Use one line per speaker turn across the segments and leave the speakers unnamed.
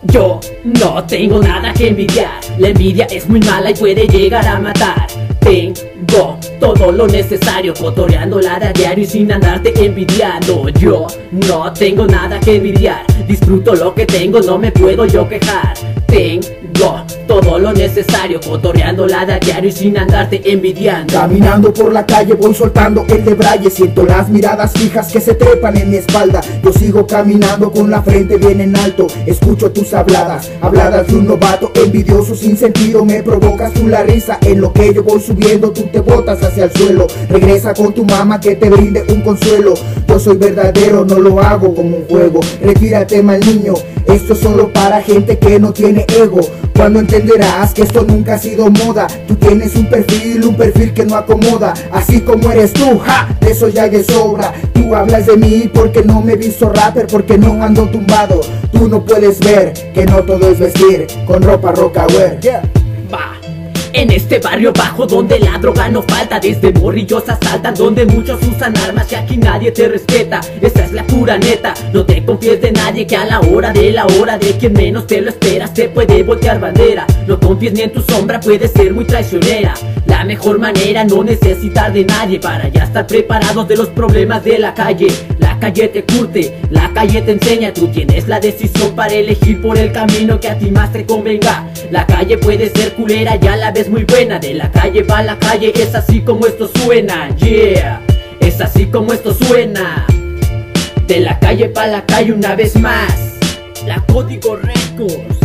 Yo no tengo nada que envidiar. La envidia es muy mala y puede llegar a matar. Tengo todo lo necesario, cotorreándola de a diario y sin andarte envidiando. Yo no tengo nada que envidiar. Disfruto lo que tengo, no me puedo yo quejar. Tengo todo lo necesario, cotorreándola de a diario y sin andarte envidiando.
Caminando por la calle voy soltando el debraye. Siento las miradas fijas que se trepan en mi espalda. Yo sigo caminando con la frente bien en alto. Escucho tus habladas, habladas de un novato envidioso sin sentido. Me provocas tú la risa. En lo que yo voy subiendo tú te botas hacia el suelo. Regresa con tu mamá que te brinde un consuelo. Yo soy verdadero, no lo hago como un juego. Retírate mal niño, esto es solo para gente que no tiene ego. Cuando entenderás que esto nunca ha sido moda. Tú tienes un perfil que no acomoda. Así como eres tú, ja, de eso ya de sobra. Tú hablas de mí porque no me he visto rapper, porque no ando tumbado. Tú no puedes ver que no todo es vestir con ropa rockaware.
Va. En este barrio bajo donde la droga no falta, desde morrillos asaltan, donde muchos usan armas y aquí nadie te respeta. Esa es la pura neta, no te confíes de nadie, que a la hora de quien menos te lo esperas te puede voltear bandera. No confíes ni en tu sombra, puede ser muy traicionera. La mejor manera, no necesitar de nadie para ya estar preparados de los problemas de la calle. La calle te curte, la calle te enseña, tú tienes la decisión para elegir por el camino que a ti más te convenga. La calle puede ser culera, ya la ves muy buena. De la calle va a la calle, es así como esto suena. Yeah, es así como esto suena. De la calle pa' la calle una vez más. La Código Records.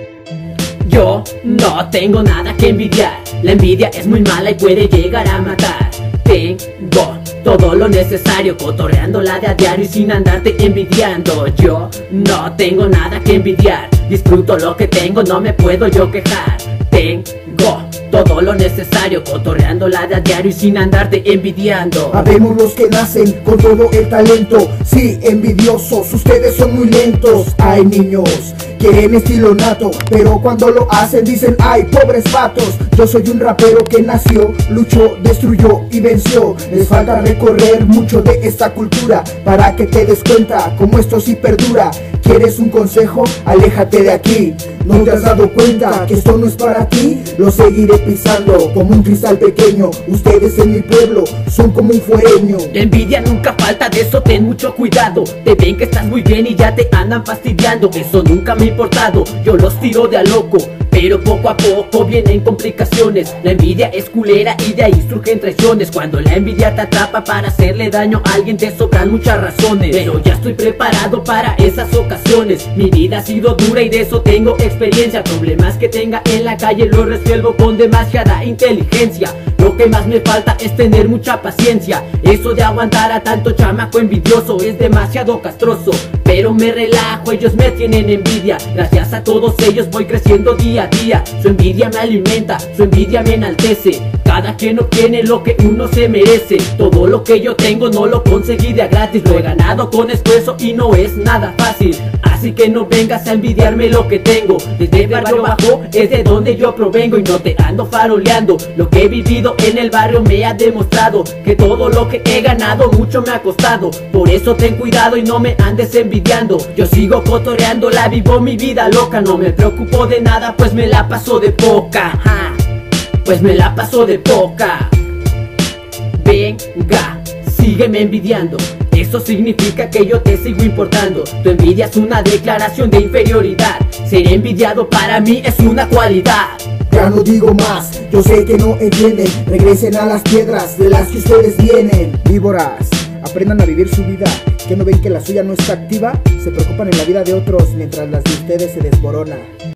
Yo no tengo nada que envidiar. La envidia es muy mala y puede llegar a matar. Tengo todo lo necesario, cotorreándola de a diario y sin andarte envidiando. Yo no tengo nada que envidiar. Disfruto lo que tengo, no me puedo yo quejar. Tengo todo lo necesario, cotorreándola de a diario y sin andarte envidiando.
Habemos los que nacen con todo el talento. Sí, envidiosos, ustedes son muy lentos. Ay niños, quieren estilo nato, pero cuando lo hacen dicen ay, pobres vatos. Yo soy un rapero que nació, luchó, destruyó y venció. Les falta recorrer mucho de esta cultura para que te des cuenta como esto sí perdura. ¿Quieres un consejo? Aléjate de aquí. ¿No te has dado cuenta que esto no es para ti? Lo seguiré pisando como un cristal pequeño. Ustedes en mi pueblo son como un fuereño.
La envidia nunca falta, de eso ten mucho cuidado. Te ven que estás muy bien y ya te andan fastidiando. Eso nunca me ha importado, yo los tiro de a loco. Pero poco a poco vienen complicaciones. La envidia es culera y de ahí surgen traiciones. Cuando la envidia te atrapa para hacerle daño a alguien te sobran muchas razones. Pero ya estoy preparado para esas ocasiones. Mi vida ha sido dura y de eso tengo experiencia. Problemas que tenga en la calle los resuelvo con demasiada inteligencia. Lo que más me falta es tener mucha paciencia. Eso de aguantar a tanto chamaco envidioso es demasiado castroso. Pero me relajo, ellos me tienen envidia. Gracias a todos ellos voy creciendo día a día. Su envidia me alimenta, su envidia me enaltece. Cada quien obtiene lo que uno se merece. Todo lo que yo tengo no lo conseguí de a gratis. Lo he ganado con esfuerzo y no es nada fácil. Así que no vengas a envidiarme lo que tengo. Desde el barrio bajo es de donde yo provengo. Y no te ando faroleando, lo que he vivido en el barrio me ha demostrado que todo lo que he ganado mucho me ha costado. Por eso ten cuidado y no me andes envidiando. Yo sigo cotorreándola, vivo mi vida loca. No me preocupo de nada pues me la paso de poca. Pues me la paso de poca. Venga, sígueme envidiando. Eso significa que yo te sigo importando. Tu envidia es una declaración de inferioridad. Ser envidiado para mí es una cualidad.
Ya no digo más, yo sé que no entienden. Regresen a las piedras de las que ustedes vienen. Víboras, aprendan a vivir su vida. ¿Que no ven que la suya no está activa? Se preocupan en la vida de otros mientras las de ustedes se desmorona.